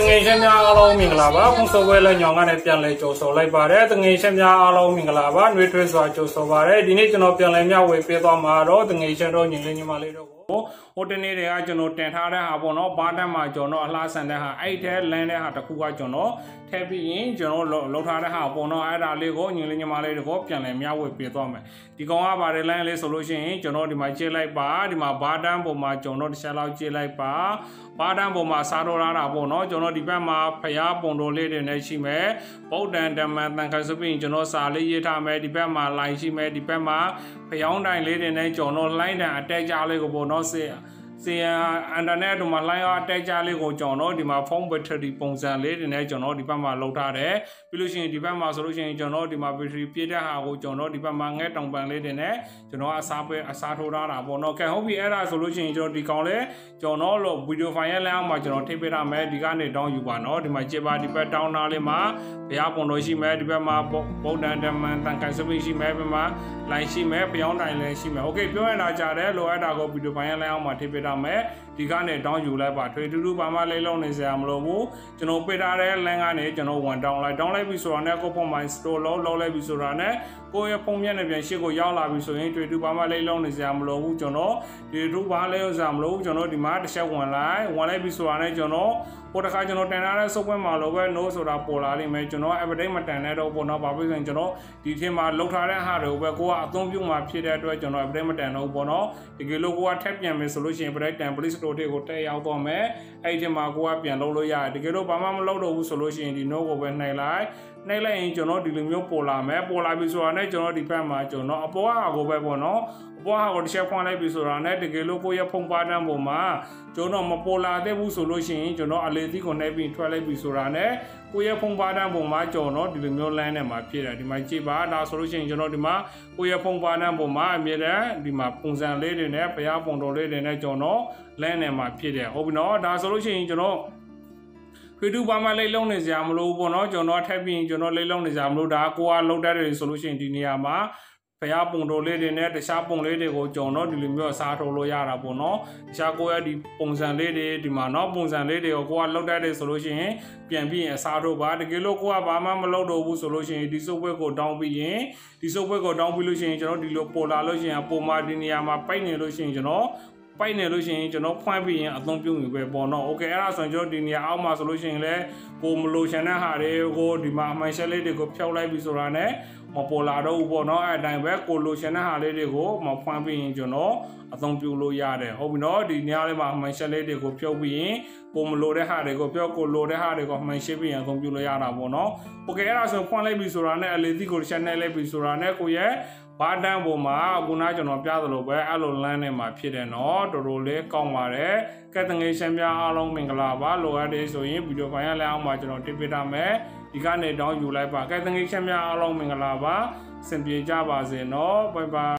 ငယ်ချင်းများအားလုံးမင်္ဂလာပါဖုန်းဆိုပွဲလည်းညောင်ကနေပြန်လဲကြိုဆိုလိုက်ပါတယ်တငယ်ချင်းများအားလုံးမင်္ဂလာပါနှွေးထွေးစွာကြိုဆိုပါတယ်ဒီနေ့ကျွန်တော်ပြန်လဲမျှဝေပေးသွားမှာတော့တငယ်ချင်းတို့ညီလေးညီမလေးတို့ကိုဟိုတနေ့တွေကကျွန်တော်တင်ထားတဲ့ဟာပေါ့နော်ဘားတန်းမှာကျွန်တော်အလှဆန်တဲ့ဟာအဲ့တဲ့လမ်းတဲ့ဟာတစ်ခုကကျွန်တော်ထည့်ပြီးရင်ကျွန်တော်လှုပ်ထားတဲ့ဟာပေါ့နော်အဲ့ဒါလေးကိုညီလေးညီမလေးတို့ကိုပြန်လဲမျှဝေပေးသွားမယ်ဒီကောင်ကပါတယ်လမ်းလေးဆိုလို့ရှိရင်ကျွန်တော်ဒီမှာကြည့်လိုက်ပါဒီမှာဘားတန်းပုံမှာကျွန်တော်တစ်ချက်လောက်ကြည့်လိုက်ပါဘားတန်းပုံမှာစားတော့တာပေါ့နော်ကျွန်တော်ဒီဘက်မှာဖျားပုံတော်လေးတွေနဲ့ရှိမယ်ဗုဒ္ဓံဓမ္မံတန်ခါဆိုပြီးကျွန်တော်စာလေးရေးထားမယ်ဒီဘက်မှာလိုင်းရှိမယ်ဒီဘက်မှာဖျောင်းတိုင်လေးတွေနဲ့ကျွန်တော်လိုင်းတန်အတက်ကြလေးကိုပေါ့နော်စေအင်တာနက်တို့မှာ line အတက်ကြလေးကိုကျွန်တော်ဒီမှာ phone battery ပုံစံလေးတွေနဲ့ကျွန်တော်ဒီဘက်မှာလောက်ထားတယ်ပြီးလို့ရှိရင်ဒီဘက်မှာဆိုလို့ရှိရင်ကျွန်တော်ဒီမှာ battery ပြည့်တဲ့ဟာကိုကျွန်တော်ဒီဘက်မှာငှက်တောင်ပန်လေးတွေနဲ့ကျွန်တော်အစားထိုးထားတာပေါ့နော်ကဲဟုတ်ပြီအဲ့ဒါဆိုလို့ရှိရင်ကျွန်တော်ဒီကောင်လေးကျွန်တော်လို့ video file ရဲ့လမ်းအောက်မှာကျွန်တော်ထိပေးထားမယ်ဒီကနေတောင်းယူပါနော်ဒီမှာကြည့်ပါဒီဘက်တောင်းသားလေးမှာဘုရားပုံတော်ရှိမယ်ဒီဘက်မှာဗုဒ္ဓံဓမ္မံတန်ခါစပိရှိမယ်ဒီမှာ line ရှိမယ်ဖျောင်းတိုင်လည်းရှိမယ် okay ပြောရတာကြားတယ်လိုအပ်တာကို video file ရဲ့လမ်းအောက်မှာထိပေးထားမယ်ဒီကနေတောင်းယူလိုက်ပါထွေတူတူဘာမှလေးလုံးနေစရာမလိုဘူးကျွန်တော်ပေးထားတဲ့ link ကနေကျွန်တော်1တောင်းလိုက်ပြီဆိုတာနဲ့ကိုဖုန်းမှာ store လုံးလိုက်ပြီဆိုတာနဲ့ကိုရဲ့ဖုန်းမျက်နှာပြင်ရှေ့ကိုရောက်လာပြီဆိုရင်ထွေတူဘာမှလေးလုံးနေစရာမလိုဘူးကျွန်တော်ဒီတူဘာလေးလုံးစရာမလိုဘူးကျွန်တော်ဒီမှာတစ်ချက်ဝင်လိုက်ပြီဆိုတာနဲ့ကျွန်တော်ဟိုတစ်ခါကျွန်တော်တင်ထားတဲ့စုပ်ပွဲမှာလိုပဲ no ဆိုတာပေါ်လာလိမ့်မယ်ကျွန်တော် update မတန်တဲ့တော့ပေါ့နော်ဘာဖြစ်လဲကျွန်တော်ဒီထင်မှာလောက်ထားတဲ့ဟာတွေကိုပဲကိုကအသုံးပြုမှာဖြစ်တဲ့အတွက်ကျွန်တော် update မတန်တော့ပေါ့နော်တကယ်လို့ကိုကထပ်ပြန်မယ်ဆိုလို့ရှိရင် update တန် Play Store တွေကိုတက်ရောက်တော့မယ်အဲ့ဒီမှာကိုကပြန်လုပ်လို့ရတယ်တကယ်လို့ဘာမှမလုပ်တော့ဘူးဆိုလို့ရှိရင်ဒီ no ကိုပဲနှိပ်လိုက်ရင်ကျွန်တော်ဒီလိုမျိုးပေါ်လာမယ်ပေါ်လာပြီဆိုတာနဲ့ကျွန်တော်ဒီဘက်မှာကျွန်တော်အပေါ်ဟာကိုပဲပေါ့နော်အပေါ်ဟာကိုတစ်ချက်ဖွင့်လိုက်ပြီဆိုတာနဲ့တကယ်လို့ကိုရဲ့ဖုန်းပါတန်းပေါ်မှာကျွန်တော်မပေါ်လာသေးဘူးဆိုလို့ရှိရင်ကျွန်တော်အလေးသီးကိုနှိပ်ပြီးထွက်လိုက်ပြီဆိုတာနဲ့ကိုရဲ့ဖုန်းပါတန်းပေါ်မှာကျွန်တော်ဒီလိုမျိုးလမ်းနဲ့မှာဖြစ်တယ်ဒီမှာကြည့်ပါဒါဆိုလို့ရှိရင်ကျွန်တော်ဒီမှာကိုရဲ့ဖုန်းပါတန်းပေါ်မှာအမြဲတမ်းဒီမှာပုံစံလေးတွေနဲ့ဘုရားပုံတော်လေးတွေနဲ့ကျွန်တော်လမ်းနဲ့မှာဖြစ်တယ်ဟုတ်ပြီနော်ဒါဆိုလို့ရှိရင်ကျွန်တော်ဖီတူဘာမှလေးလုံးနေစရာမလိုဘူးပေါ့နော်ကျွန်တော်ထပ်ပြီးကျွန်တော်လေးလုံးနေစရာမလိုဒါကိုကလုံးတတ်တယ်ဆိုလို့ရှိရင်ဒီနေရာမှာဖျားပုံတော်လေးတွေနဲ့တခြားပုံလေးတွေကိုကျွန်တော်ဒီလိုမျိုးအစားထိုးလို့ရတာပေါ့နော်တခြားကိုရဲ့ဒီပုံစံလေးတွေဒီမှာနော်ပုံစံလေးတွေကိုကိုကလုံးတတ်တယ်ဆိုလို့ရှိရင်ပြန်ပြီးအစားထိုးပါတကယ်လို့ကိုကဘာမှမလုပ်တော့ဘူးဆိုလို့ရှိရင်ဒီစုပ်ပွဲကိုတောင်းပြီးရင်ဒီစုပ်ပွဲကိုတောင်းပြီးလို့ရှိရင်ကျွန်တော်ဒီလိုပေါ်လာလို့ရှိရင်ပုံမှာဒီနေရာမှာပိုက်နေလို့ရှိရင်ကျွန်တော်ပိုက်နေလို့ရှိရင်ကျွန်တော်ဖွင့်ပြီးရင်အသုံးပြုနေပဲပေါ့နော်โอเคအဲ့ဒါဆိုရင်ကျွန်တော်ဒီနေရာအောက်မှာဆိုလို့ရှိရင်လည်းကိုမလိုချင်တဲ့ဟာတွေကိုဒီမှာအမှန်ရှက်လေးတွေကိုဖျောက်လိုက်ပြီးဆိုတာနဲ့မပေါ်လာတော့ဘူးပေါ့နော်အဲ့အတိုင်းပဲကိုလိုချင်တဲ့ဟာလေးတွေကိုမဖွင့်ပြီးရင်ကျွန်တော်အသုံးပြုလို့ရတယ်ဟုတ်ပြီနော်ဒီနေရာလေးမှာအမှန်ရှက်လေးတွေကိုဖျောက်ပြီးရင်ကိုမလိုတဲ့ဟာတွေကိုဖျောက်ကိုလိုတဲ့ဟာတွေကိုအမှန်ရှက်ပြီးရင်အသုံးပြုလို့ရတာပေါ့နော်โอเคအဲ့ဒါဆိုဖွင့်လိုက်ပြီဆိုတာနဲ့အလေးသီးကိုတစ်ချက်နဲ့လိုက်ပြီဆိုတာနဲ့ကိုရဲ့ဘားတန်းပေါ်မှာအခုနကျွန်တော်ပြသလိုပဲအဲ့လိုလမ်းနဲ့မှာဖြစ်တယ်နော်တော်တော်လေးကောင်းပါတယ်ကဲတငယ်ချင်းများအားလုံးမင်္ဂလာပါလိုအပ်တယ်ဆိုရင်ဗီဒီယိုဖိုင်ရလည်းအောက်မှာကျွန်တော်တင်ပေးထားမယ်ဒီကနေတောင်းယူလိုက်ပါကဲတငယ်ချင်းများအားလုံးမင်္ဂလာပါစင်ပြေကြပါစေနော်ဘိုင်ဘိုင်